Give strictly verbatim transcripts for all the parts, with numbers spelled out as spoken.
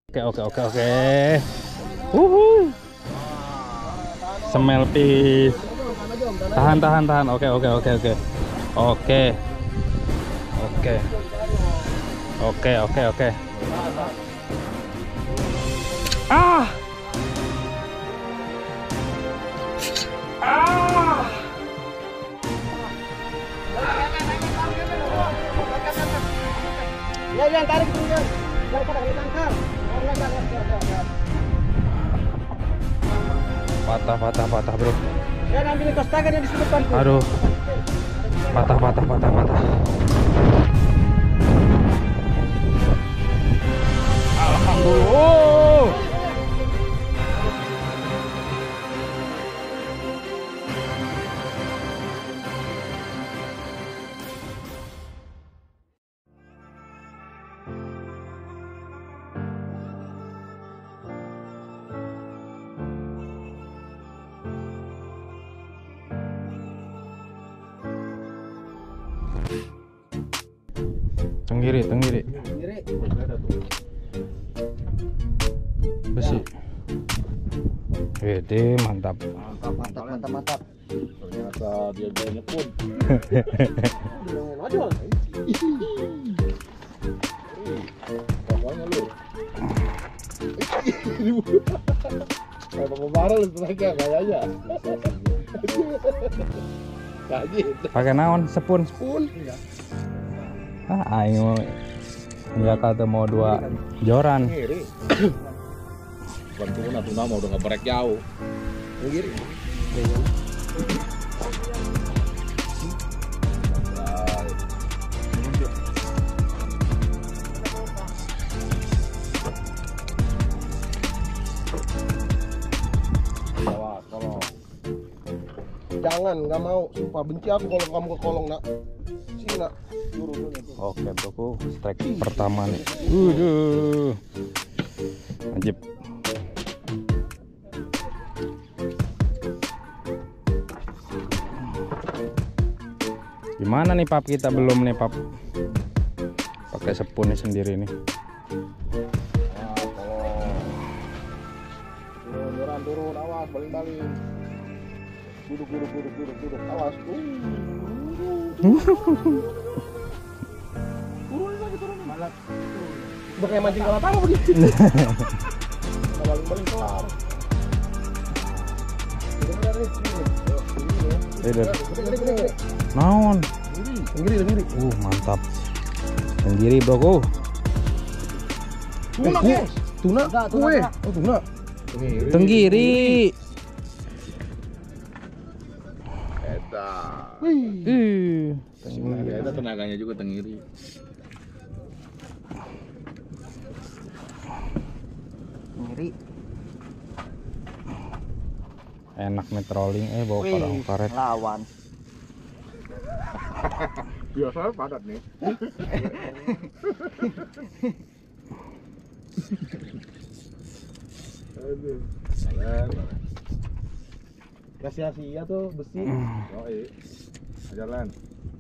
Oke oke oke oke. Uhu. Smell fish. Tahan tahan tahan. Oke oke oke oke. Oke. Oke. Oke oke oke. Ah. Ah. Ya, ya, tarik dulu, ya. Jangan pada tangkar. Patah patah patah bro. Ya, ambil kostakan yang di depan. Aduh. Patah patah patah patah. Alhamdulillah. Tenggiri, tenggiri. Tenggiri. Besi. Wede, mantap. Mantap, mantap, mantap, mantap. Ternyata dia gayanya pun. Aduh. Pokoknya lu. Kayak pembarang lu tenaga kayaknya. Kayak gitu. Pakai naon? Sepun. Pun. Ah, aing mau ya kata mau dua joran. Ngiri. Bukan tuna, tuna mau udah ngebrek jauh. Ngiri. Jangan, nggak mau. Sumpah benci aku kalau kamu ke kolong, nak. Sini, nak. Oke, bro. Strike pertama nih. Udah. Wajib. Gimana nih pap, kita belum nih pap. Pakai sepunnya sendiri nih. Turun, turun, turun, awas, baling-baling. Duduk, duduk, duduk, duduk, duduk, awas. Turun lagi, turun. Malah. Udah kayak mancing kalau tahu begitu. Baling-baling kelar. Tidak. Naon? Tenggiri, tenggiri. Uh, mantap. Tenggiri, bro. Tuna, guys. Tuna, kue. Oh, tuna. Tenggiri. Eta. Ih. Ada tenaganya juga tenggiri. Tenggiri. Enak nih trolling eh bawa parang karet. Lawan. Biasanya padat nih. Aduh. Kasih Asia tuh besi. Yoi. Ajar Len.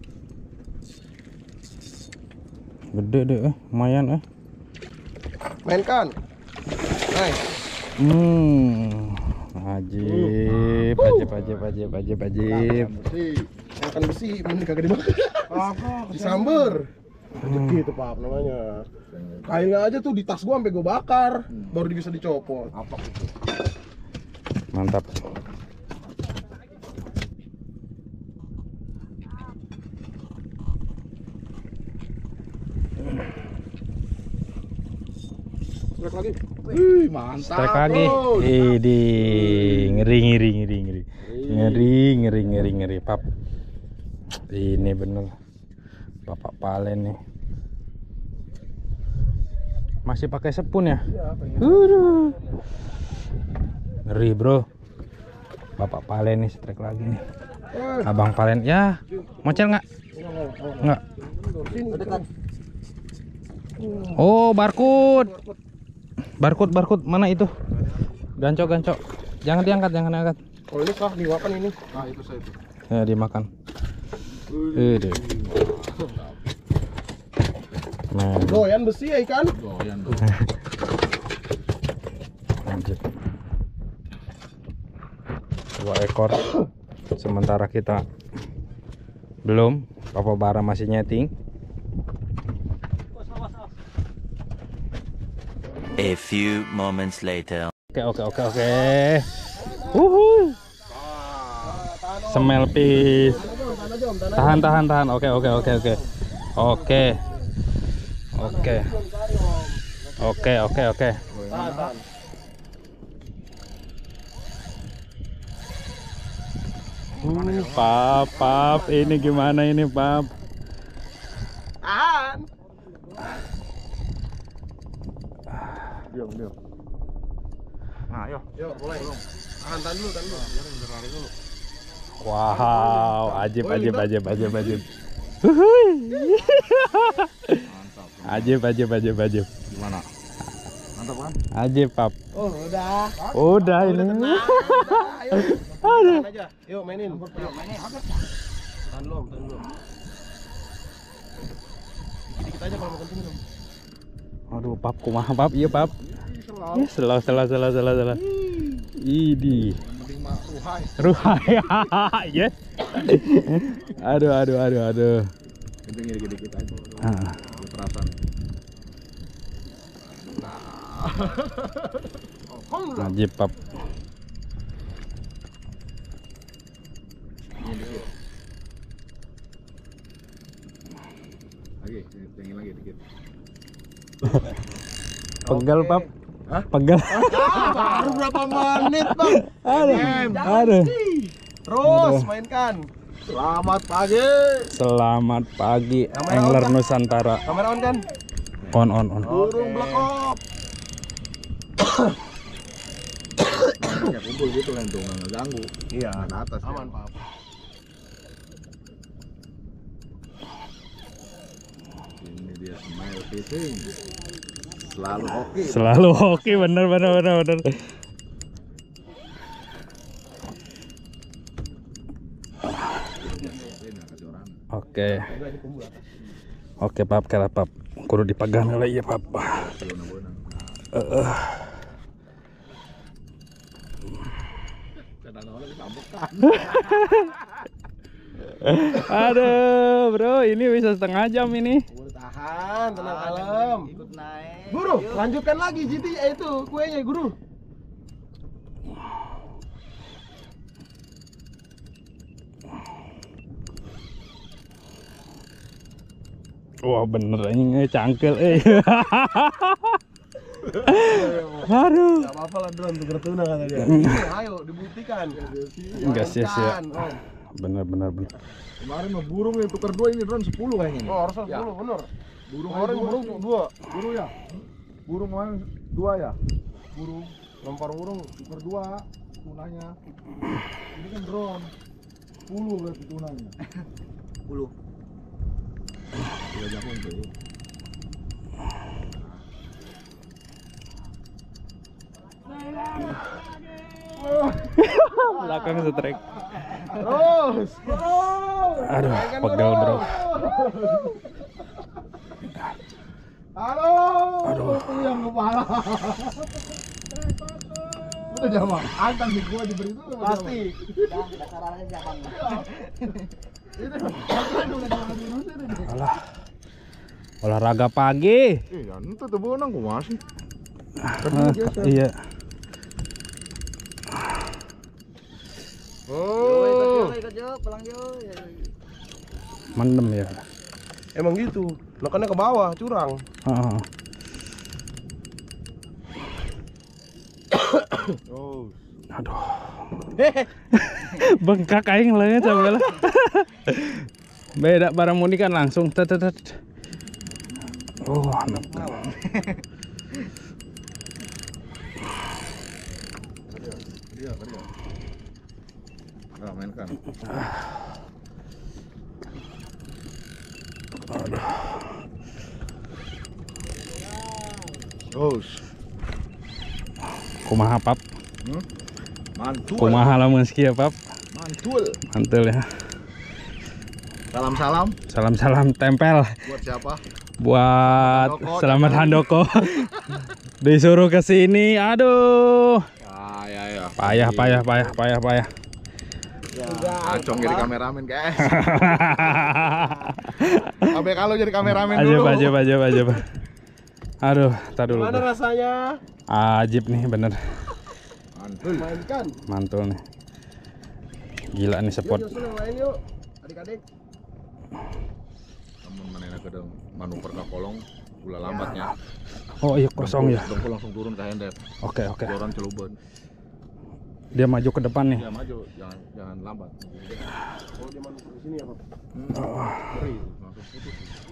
Gede deh eh, lumayan eh. Mainkan. Nice. Hmm. Ajib, ajib, ajib, ajib, ajib, ajib. Makan besi, mending kagak dimakan. Disamber. Rezeki itu Pak namanya. Kailnya aja tuh di tas gua sampai gua bakar, baru bisa dicopot. Apa itu? Mantap. Strike lagi. Wih, mantap. Strike lagi. Bro. Idi, ngeri, ngeri, ngeri, ngeri, ngeri, ngeri, ngeri, ngeri, pap. Ini bener, bapak palen nih. Masih pakai sepun ya? Aduh. Ngeri bro. Bapak palen nih, strike lagi nih. Abang palen ya, mocel nggak? Nggak. Oh, barcode. Barcode, barcode mana itu? Gancok, gancok. Jangan diangkat, jangan diangkat. Oh ini kah dimakan ini? Nah, itu saya itu. Ya dimakan. Ide. Men. Doyan besi ya ikan? Doyan tuh. ekor. Sementara kita belum. Papa Bara masih nyeting. A few moments later. Oke oke oke oke. Uhuy. Smell fish. Tahan tahan tahan. Oke oke oke oke. Oke. Oke. Oke oke oke. Uh, pap, pap, ini gimana ini, pap? Tahan. Diam, diam. Nah, ayo. Yuk, mulai. Tahan, tahan dulu, tahan dulu. Berlari dulu. Wow, ajib, ajib, ajib, ajib, ajib. Huhuy. Ajib, ajib, ajib, ajib. Gimana? Mantap kan? Ajib, pap. Oh, udah. Udah ini. Aduh. Aja. Yuk, mainin. Yuk, mainin. Tahan dulu, tahan dulu. Dikit aja kalau mau kencing dong. Aduh, pap, kumaha, pap? Iya, pap. Ih, salah, salah, salah, salah, salah. Idi. Mending mah ruhai. Ruhai. Yes. Aduh, aduh, aduh, aduh. Kencingnya dikit-dikit aja. Ah. Perasaan. Ajib, pap. Lagi, kencingin lagi dikit. Pegal, pap. Hah? Pegal. Baru berapa menit, Bang? Aduh. Aduh. Terus mainkan. Selamat pagi. Selamat pagi, Kamera Angler on, Kak? Nusantara. Kamera on kan? On, on, on. Burung blekop. Ya kumpul gitu kan tuh, nggak ganggu. Iya. Ke atas. ya. Aman, Pak. Ini dia smile fishing. Selalu hoki. Selalu oke, bener, bener, bener, bener. Oke. Oke, pap, kala pap. Kudu dipegang lagi ya, pap. Uh, Aduh, bro, ini bisa setengah jam ini. Udah tahan, tenang kalem. Ikut naik. Guru, lanjutkan lagi G T A itu kuenya, Guru. Wah, bener ini cangkel, eh. Aduh. Gak apa-apa lah, drone tuker tuna kata dia. Ayo dibuktikan. Enggak sia-sia. Oh. Bener, bener, bener. Kemarin mah burung yang tukar dua, ini drone sepuluh kayaknya. nih. Oh, harusnya sepuluh, bener. Burung Kemarin aja burung dua. dua. Burung ya? Burung kemarin dua ya? Burung lempar burung. Tukar dua tunanya. Ini kan drone. sepuluh berarti tunanya. sepuluh. Udah jago tuh. Belakang setrek. Terus. Terus. Aduh, Mainkan pegal, bro. Halo. Aduh. Yang kepala. Udah jawab. Antang di gua diberi itu Pasti. Alah. Olahraga pagi. Eh, ya itu tuh bonang gua masih. Ah, iya. Oh. Mendem ya. Emang gitu. Nekannya ke bawah, curang. Ah. Oh. Aduh. Bengkak aing leungit sampeula. Beda barang muni kan langsung tet tet. Oh, anak. Dia, dia. Nah, mainkan. Terus. Kumaha, pap? Hmm? Mantul. Kumaha lamun sekieu, pap? Mantul. Mantul ya. Salam-salam Salam-salam tempel buat siapa? buat Handoko, Selamat jangan. Handoko. Disuruh ke sini. Aduh. Ya, ya, ya. Payah, payah, payah, payah, payah. Acong jadi kameramen guys. Sampai kalau jadi kameramen Aja dulu. aja aja aja. Aduh, tar dulu. Gimana bro. rasanya? Ajib nih bener. Mantul. Mainkan. Mantul nih. Gila nih spot. Yuk, Josun main yuk, adik-adik. Namun mana ke dong manuver ke kolong gula lambatnya. Oh iya kosong ya. Dongkul langsung turun ke handap. Oke oke. Orang celuban. Dia maju ke depan nih. Ya maju, jangan jangan lambat. Oh, dia manuver di sini ya, Pak. Hmm. Beri, langsung putus.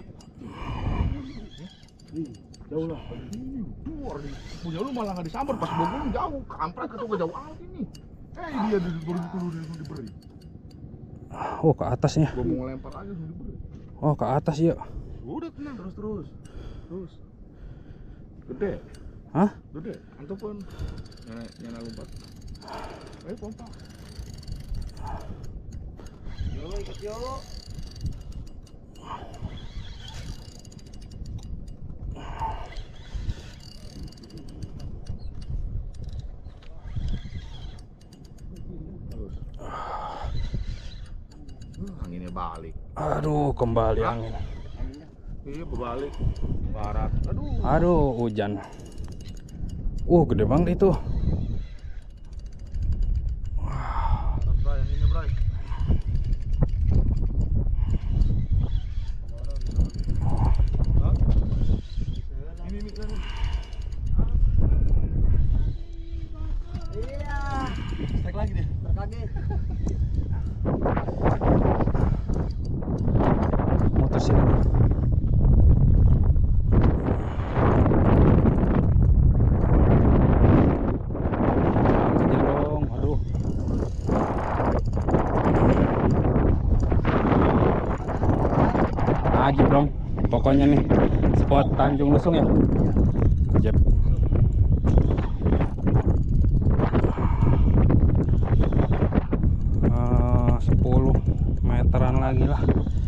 Ih, jauh lah. Luar di punya lu malah nggak disambar pas bogong jauh, kampret itu ke jauh amat ini. Eh dia di baru dulu diberi. Oh ke atasnya. Gua mau ngelempar aja langsung diberi. Oh ke atas yuk. Udah tenang terus terus. Terus. Gede. Hah? Gede. Antum pun nyana nyana lompat. Ayo pompa. Yuk, ikut yuk. Terus. Uh, anginnya balik. Aduh kembali angin. Iya berbalik. Barat. Aduh. Aduh hujan. Uh gede banget itu. Bray, yang ini Bray. Hah? Ini ini ini. Iya. Strike lagi deh. Terkaki. Motor sini. Aja dong. Aduh. Ajib dong. Pokoknya nih spot Tanjung Lusung ya. Ajib. Eh, sepuluh meteran lagi lah.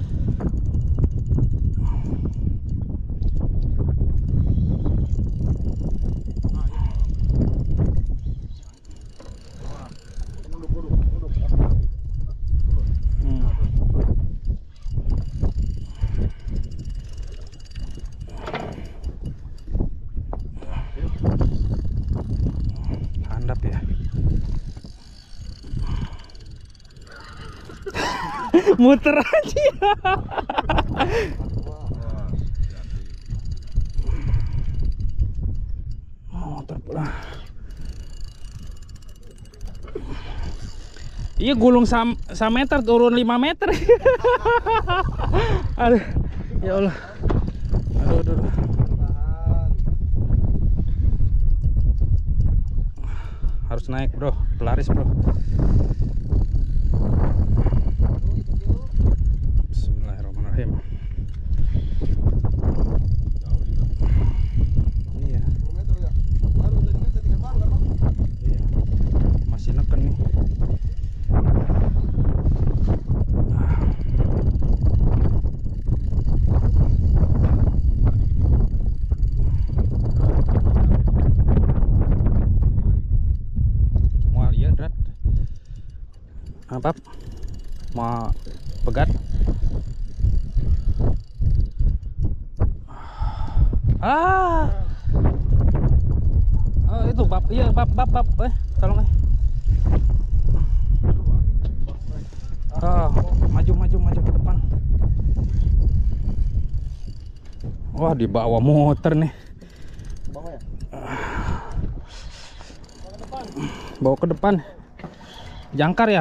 Hmm. Handap ya. Muter aja. Motor pula. Iya gulung sam, sam meter turun lima meter. Aduh, ya Allah. Aduh, aduh, aduh. Harus naik bro, pelaris bro. Bismillahirrahmanirrahim. Iya, Kilometer ya. Baru tadi kan settingan baru kan, Bang? iya. Masih neken nih. Mual iya drat. Apa? Mau pegat? Ah. Oh, itu bab. Iya, bab bab bab. Eh, tolong eh. Ah, maju maju maju ke depan. Wah, dibawa motor nih. Bawah ya? Bawa ke depan. Jangkar ya?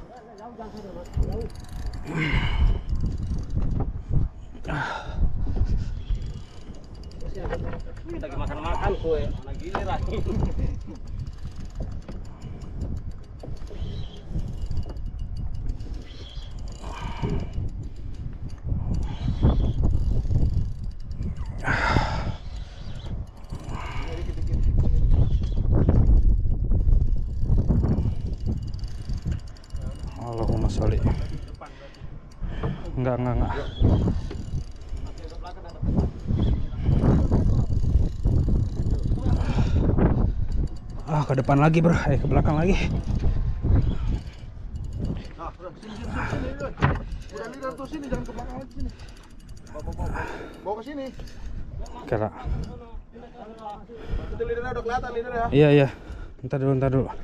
Lagi makan-makan kue, lagi giliran. Allahumma sholli. Enggak, enggak, enggak. Ah, ke depan lagi, bro. Eh, ke belakang lagi. Ah, udah sini sini sini. sini. Udah leader tuh sini, jangan ke belakang lagi sini. Bawa bawa bawa. Bawa ke sini. Kira. Itu leadernya udah kelihatan leader ya. Iya iya. Ntar dulu, ntar dulu.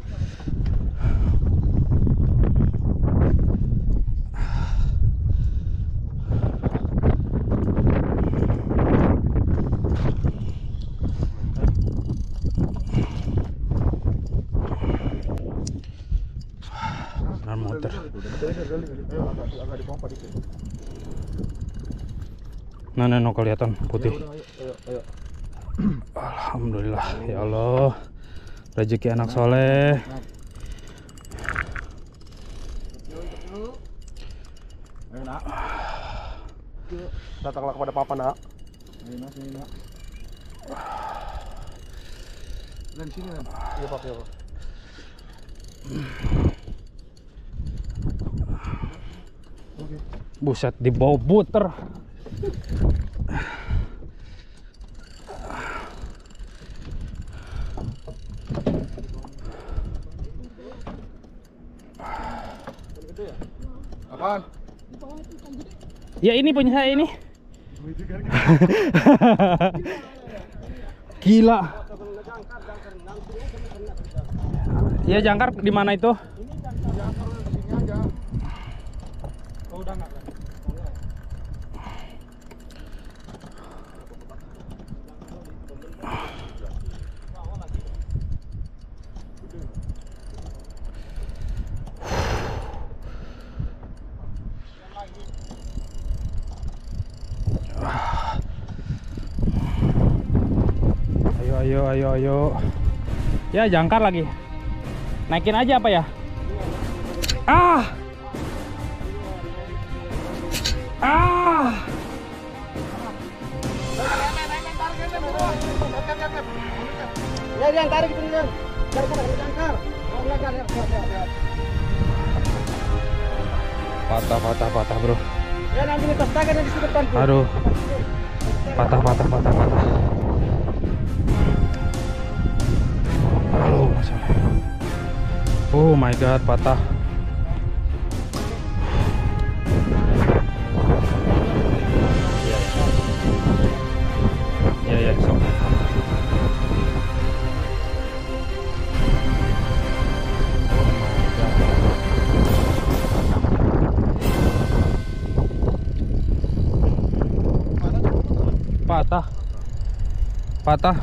Benar muter. Ayo agak agak dipompa dikit. Nah, nah, no, kelihatan putih. Ayo ayo ayo. Alhamdulillah ya Allah, rezeki anak soleh. Ayo nak. Datanglah kepada papa nak. Ayo nak sini nak. Dan sini nak. Iya pak ya pak. Buset, di bawah buter. Apaan? Ya ini punya saya ini. Gila. Ya jangkar di mana itu? Ayo ayo ayo ayo. Ya jangkar lagi. Naikin aja apa ya? Ah. Ah. Ya yang tarik itu leader. Tarik ke jangkar. Oh belakang ya. Patah patah patah bro. Ya nanti lepas tangan yang di depan. Aduh. Patah patah patah patah. Aduh, masalah. Oh my god, patah. Ya ya, so. Patah. Patah.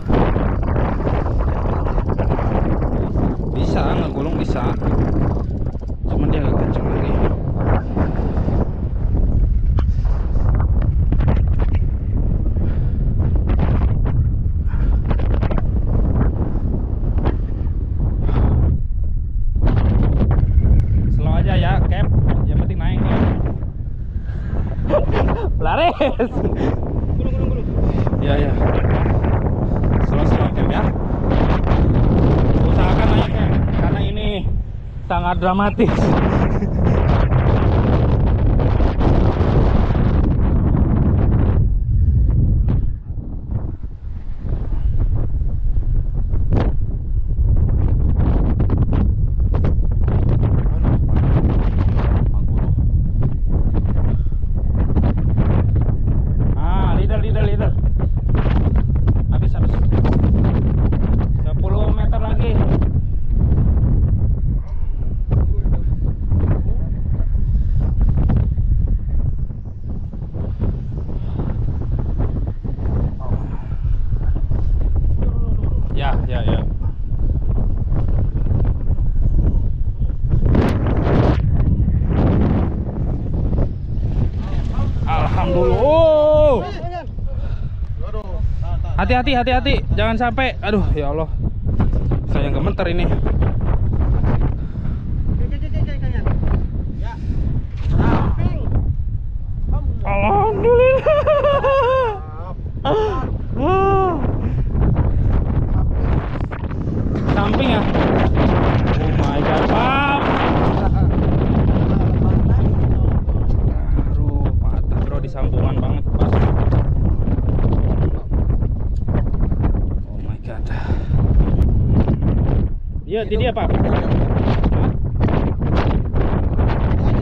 Bisa ngegulung bisa. Cuman dia agak kenceng lagi. Slow aja ya, Cap. Yang penting naik ya. Laris. Ya ya. Slow-slow Cap ya. Usahakan naiknya karena ini sangat dramatis. Ah, leader leader leader. Habis habis. sepuluh meter lagi. Ya, ya, ya. Alhamdulillah. Oh. Hati-hati, hati-hati. Jangan sampai. Aduh, ya Allah. Saya gemeter ini. Alhamdulillah. Ah. Samping ya. Oh my god, Pap. Aduh, patah bro, di sambungan banget pas. Oh my god. Iya, di dia, Pak.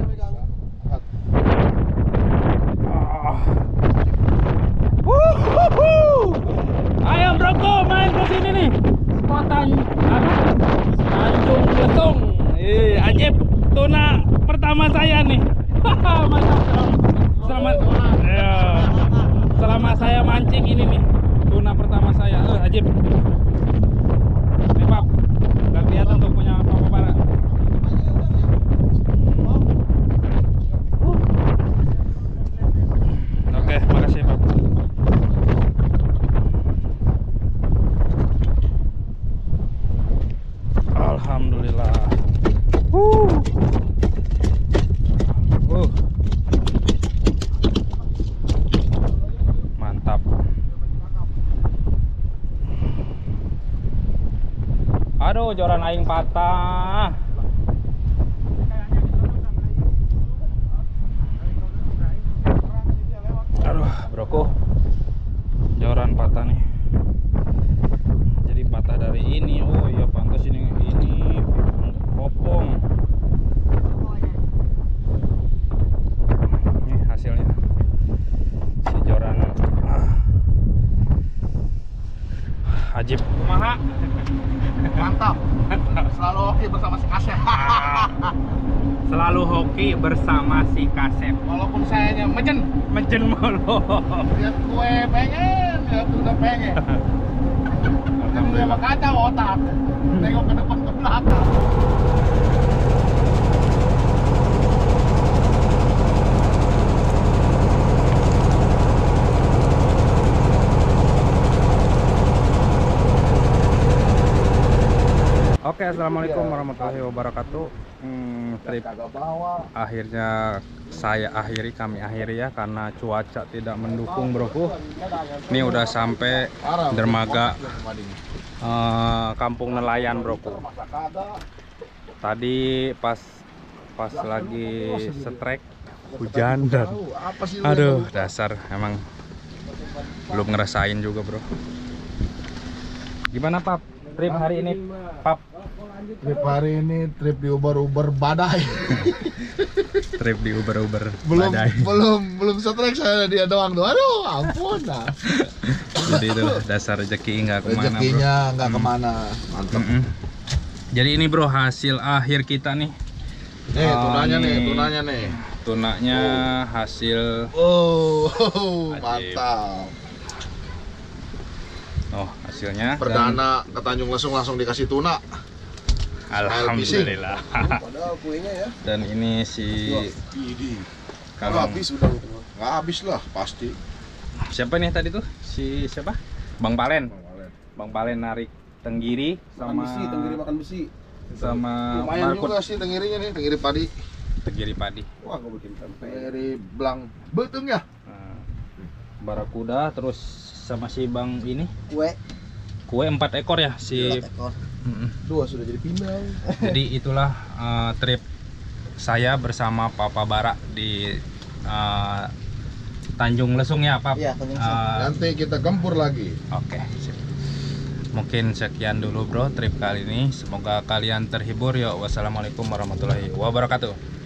Tan apa? Tanjung Lesung. Eh, Ajib, tuna pertama saya nih. Mantap. Selamat. Ya. Selama saya mancing ini nih, tuna pertama saya. Eh, Ajib. Nih, Pap. Gak kelihatan tuh punya Papa Bara. Oke, makasih, Pap. Alhamdulillah. Uh. Uh. Mantap. Aduh, joran aing patah. Aduh, broku. Joran patah nih. Jadi patah dari ini. Oh iya, pantas ini ini popong. Nih hasilnya. Si joran. Ah. Ajib. Kumaha? Mantap. Selalu oke bersama si Kasep. Selalu hoki bersama si Kasep. Walaupun sayanya mejen, Mejen mulu. lihat gue pengen, lihat udah pengen. Yang dia mah kacau otak. Tengok ke depan ke belakang. Oke, assalamualaikum warahmatullahi wabarakatuh. Hmm, trip Kagak bawa. akhirnya saya akhiri, kami akhiri ya karena cuaca tidak mendukung, broku. Ini udah sampai dermaga eh, kampung nelayan, broku. Tadi pas pas lagi setrek hujan dan aduh dasar emang belum ngerasain juga, bro. Gimana, Pap? Trip hari ini, Pap? Trip hari ini trip di Uber-Uber badai. Trip di Uber-Uber belum badai. belum belum setrek saya dia doang tuh. Aduh, ampun nah. Jadi itu dasar rezeki nggak kemana, Rezekinya bro. nggak Hmm. kemana. Mantap. Mm-mm. Jadi ini, bro, hasil akhir kita nih. Nih, Oh, tunanya nih, nih. tunanya nih. Tunanya hasil Oh, Ajib. mantap. oh hasilnya dan Perdana ke Tanjung Lesung langsung dikasih tuna. alhamdulillah. Padahal kuenya ya. Dan ini si Idi. Kang- Habis udah itu. Nggak habis lah, pasti. siapa nih tadi tuh? Si siapa? Bang Palen. Bang Palen narik tenggiri Makan sama besi, tenggiri makan besi. sama Lumayan markut juga sih tenggirinya nih, tenggiri padi. tenggiri padi. Wah, gue bikin tempe. Tenggiri belang betung ya. Nah, barakuda terus sama si Bang ini Kue. kue empat ekor ya si. ekor. Mm-mm. Dua sudah jadi pinang. Jadi itulah uh, trip saya bersama Papa Bara di uh, Tanjung Lesung ya, Pap. Iya, Tanjung Lesung. Uh, Nanti kita gempur lagi. Oke, sip. Mungkin sekian dulu, bro, trip kali ini. Semoga kalian terhibur ya. Wassalamualaikum warahmatullahi wabarakatuh.